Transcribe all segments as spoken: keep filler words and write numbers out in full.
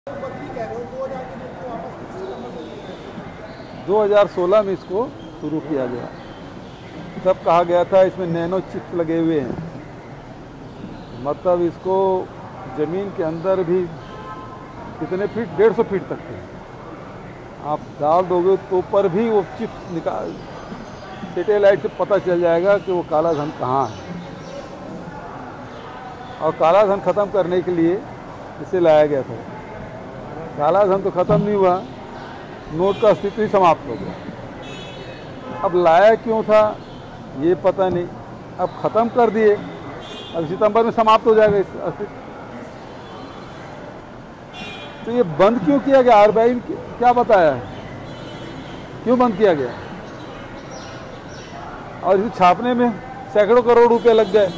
दो हज़ार सोलह में इसको शुरू किया गया। तब कहा गया था इसमें नैनो चिप्स लगे हुए हैं, मतलब इसको ज़मीन के अंदर भी कितने फीट, डेढ़ सौ फीट तक के आप डाल दोगे तो पर भी वो चिप्स निकाल, सैटेलाइट से पता चल जाएगा कि वो काला धन कहाँ है। और काला धन ख़त्म करने के लिए इसे लाया गया था। काला धन तो ख़त्म नहीं हुआ, नोट का अस्तित्व ही समाप्त हो गया। अब लाया क्यों था ये पता नहीं, अब ख़त्म कर दिए, अब सितंबर में समाप्त हो जाएगा इस अस्तित्व। तो ये बंद क्यों किया गया, आर बी आई ने क्या बताया है, क्यों बंद किया गया? और इसे छापने में सैकड़ों करोड़ रुपए लग गए।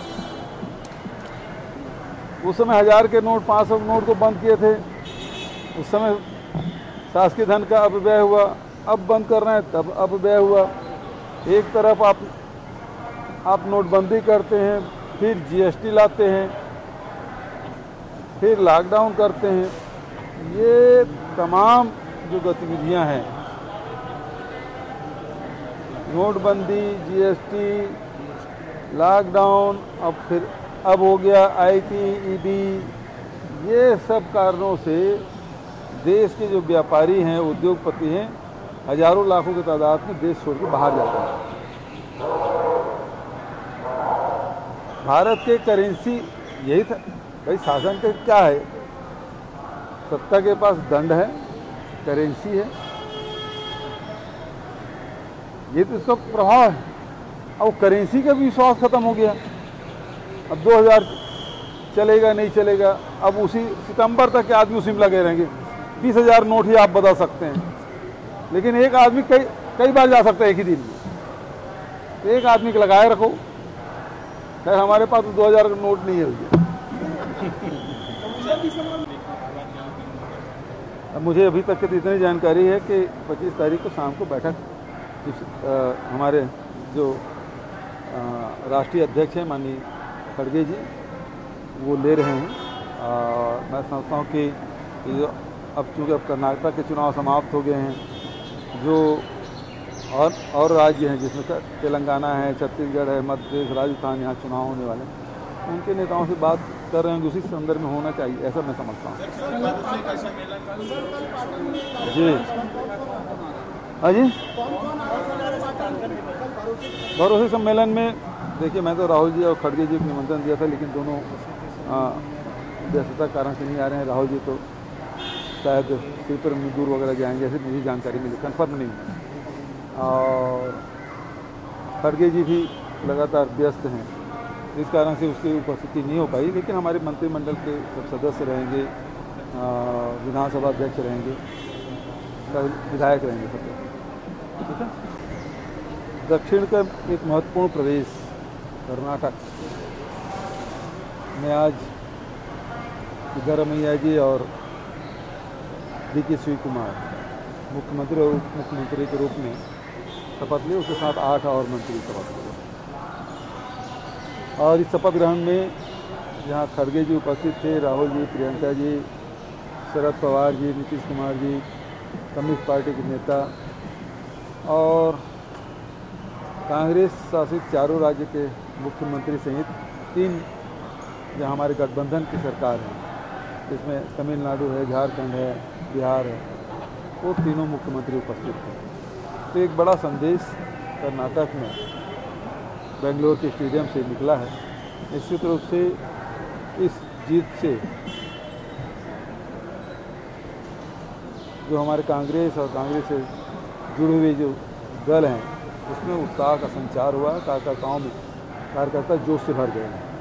उस समय हज़ार के नोट, पाँच सौ नोट को बंद किए थे, उस समय शासकीय धन का अपव्यय हुआ। अब बंद कर रहे हैं तब अपव्यय हुआ। एक तरफ आप आप नोटबंदी करते हैं, फिर जी एस टी लाते हैं, फिर लॉकडाउन करते हैं। ये तमाम जो गतिविधियां हैं, नोटबंदी, जी एस टी, लॉकडाउन, अब फिर अब हो गया आई टी, ई डी, ये सब कारणों से देश के जो व्यापारी हैं, उद्योगपति हैं, हजारों लाखों की तादाद में देश छोड़ के बाहर जाते हैं। भारत के करेंसी यही था भाई, शासन के क्या है, सत्ता के पास दंड है, करेंसी है, ये तो इसका प्रभाव है। अब करेंसी का भी विश्वास खत्म हो गया। अब दो हज़ार चलेगा नहीं चलेगा, अब उसी सितंबर तक के आदमी उसी में लगे रहेंगे। बीस हज़ार नोट ही आप बदल सकते हैं, लेकिन एक आदमी कई कई बार जा सकता है एक ही दिन में। तो एक आदमी को लगाए रखो। खैर हमारे पास तो दो हज़ार का नोट नहीं है भैया। अब मुझे अभी तक की तो इतनी जानकारी है कि पच्चीस तारीख को शाम को बैठक आ, हमारे जो राष्ट्रीय अध्यक्ष हैं माननीय खड़गे जी, वो ले रहे हैं। और मैं समझता हूँ कि जो अब चूँकि अब कर्नाटक के चुनाव समाप्त हो गए हैं, जो और और राज्य हैं जिसमें तेलंगाना है, छत्तीसगढ़ है, मध्य प्रदेश, राजस्थान, यहाँ चुनाव होने वाले, उनके नेताओं से बात कर रहे हैं, उसी संदर्भ में होना चाहिए, ऐसा मैं समझता हूँ। जी हाँ जी, भरोसे सम्मेलन में देखिए, मैं तो राहुल जी और खड़गे जी को निमंत्रण दिया था, लेकिन दोनों व्यस्तता कारण से नहीं आ रहे हैं। राहुल जी तो शायद श्रीपुर मजदूर वगैरह जाएंगे, ऐसी मुझे जानकारी मिली, कन्फर्म नहीं है। और खड़गे जी भी लगातार व्यस्त हैं, इस कारण से उसकी उपस्थिति नहीं हो पाई। लेकिन हमारे मंत्रिमंडल के सब सदस्य रहेंगे, विधानसभा अध्यक्ष रहेंगे, विधायक रहेंगे, सब ठीक है। दक्षिण का एक महत्वपूर्ण प्रदेश कर्नाटक में आज सिद्धरामैया जी और डी के शिव कुमार मुख्यमंत्री और उप मुख्यमंत्री के रूप में शपथ लिए, उसके साथ आठ और मंत्री शपथ लिए। और इस शपथ ग्रहण में जहाँ खड़गे जी उपस्थित थे, राहुल जी, प्रियंका जी, शरद पवार जी, नीतीश कुमार जी, कम्युनिस्ट पार्टी के नेता और कांग्रेस शासित चारों राज्य के मुख्यमंत्री सहित तीन जहाँ हमारे गठबंधन की सरकार है, जिसमें तमिलनाडु है, झारखंड है, बिहार है, वो तीनों मुख्यमंत्री उपस्थित थे। तो एक बड़ा संदेश कर्नाटक में बेंगलोर के स्टेडियम से निकला है। निश्चित रूप से इस जीत से जो हमारे कांग्रेस और कांग्रेस से जुड़े हुए जो दल हैं, उसमें उत्साह का संचार हुआ। कार्यकर्ताओं में कार्यकर्ता जोश से भर गए हैं।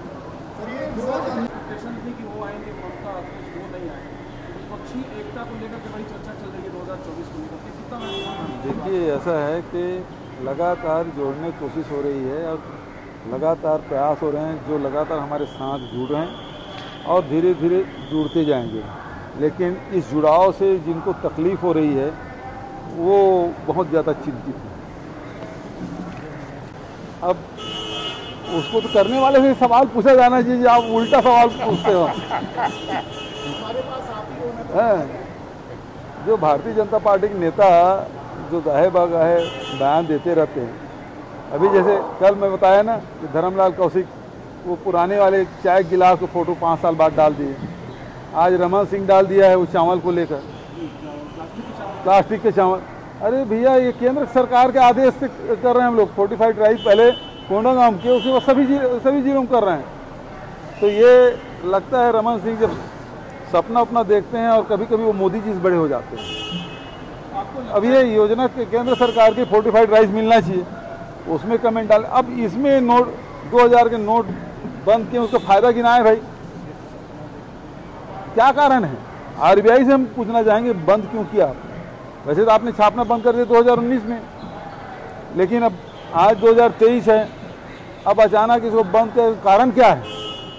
देखिए, ऐसा है कि लगातार जोड़ने की कोशिश हो रही है और लगातार प्रयास हो रहे हैं, जो लगातार हमारे साथ जुड़ रहे हैं और धीरे धीरे जुड़ते जाएंगे। लेकिन इस जुड़ाव से जिनको तकलीफ़ हो रही है, वो बहुत ज़्यादा चिंतित है। अब उसको तो करने वाले से सवाल पूछा जाना चाहिए, आप उल्टा सवाल पूछते हो। हमारे पास आप ही हो, हैं। जो भारतीय जनता पार्टी के नेता जो गाहे बागाहे बयान देते रहते हैं, अभी जैसे कल मैं बताया ना कि धर्मलाल कौशिक वो पुराने वाले चाय गिलास को फोटो पाँच साल बाद डाल दिए, आज रमन सिंह डाल दिया है वो चावल को लेकर, प्लास्टिक के चावल। अरे भैया ये केंद्र सरकार के आदेश से कर रहे हैं हम लोग। फोर्टिफाइड राइस पहले कोंडागांव के, उसके बाद सभी सभी जिलों में कर रहे हैं। तो ये लगता है रमन सिंह जब सपना अपना देखते हैं और कभी कभी वो मोदी जी से बड़े हो जाते हैं। अब ये योजना के केंद्र सरकार की फोर्टिफाइड राइस मिलना चाहिए, उसमें कमेंट डाल। अब इसमें नोट दो हज़ार के नोट बंद किए, उसका फायदा गिनाए भाई, क्या कारण है? आरबीआई से हम पूछना चाहेंगे बंद क्यों किया? वैसे तो आपने छापना बंद कर दिया दो हज़ार उन्नीस में, लेकिन अब आज दो हज़ार तेईस है, अब अचानक इसको बंद कर कारण क्या है?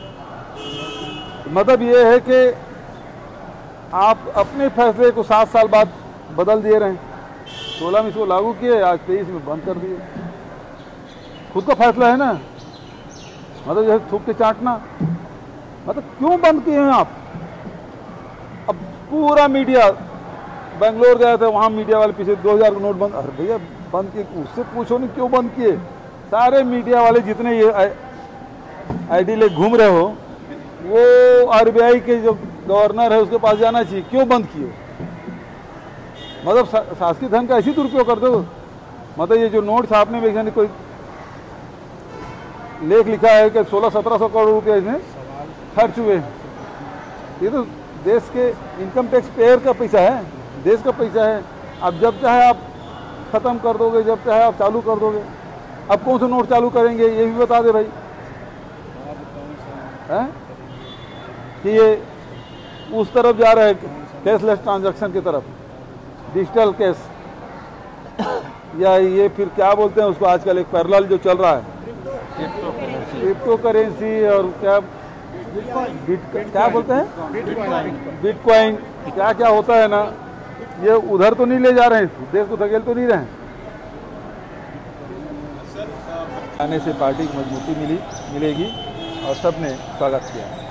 मतलब ये है कि आप अपने फैसले को सात साल बाद बदल दिए रहे। सोलह में इसको लागू किए, आज तेईस में बंद कर दिए। खुद का फैसला है ना, मतलब जैसे थूक के चाटना। मतलब क्यों बंद किए हैं आप? अब पूरा मीडिया बेंगलोर गया था, वहाँ मीडिया वाले पीछे दो हज़ार का नोट बंद। अरे भैया बंद किए, उससे पूछो नहीं क्यों बंद किए। सारे मीडिया वाले जितने ये आईडी ले घूम रहे हो, वो आरबीआई के जो गवर्नर है उसके पास जाना चाहिए, क्यों बंद किए? मतलब शासकीय धन का ऐसी दुरुपयोग कर दो। मतलब ये जो नोट छापने में कोई लेख लिखा है कि सोलह सत्रह सौ करोड़ रुपये इसमें खर्च हुए। ये तो देश के इनकम टैक्स पेयर का पैसा है, देश का पैसा है। अब जब चाहे आप ख़त्म कर दोगे, जब चाहे आप चालू कर दोगे। अब कौन से नोट चालू करेंगे ये भी बता दे भाई, हैं? कि ये उस तरफ जा रहा है, कैशलेस ट्रांजैक्शन की तरफ, डिजिटल कैश, या ये फिर क्या बोलते हैं उसको आजकल एक पैरेलल जो चल रहा है, क्रिप्टो करेंसी, और क्या बिट क्या बोलते हैं, बिटकॉइन, क्या क्या होता है ना, ये उधर तो नहीं ले जा रहे हैं, देश को धकेल तो नहीं रहे हैं। आने से पार्टी को मजबूती मिली मिलेगी और सबने स्वागत किया।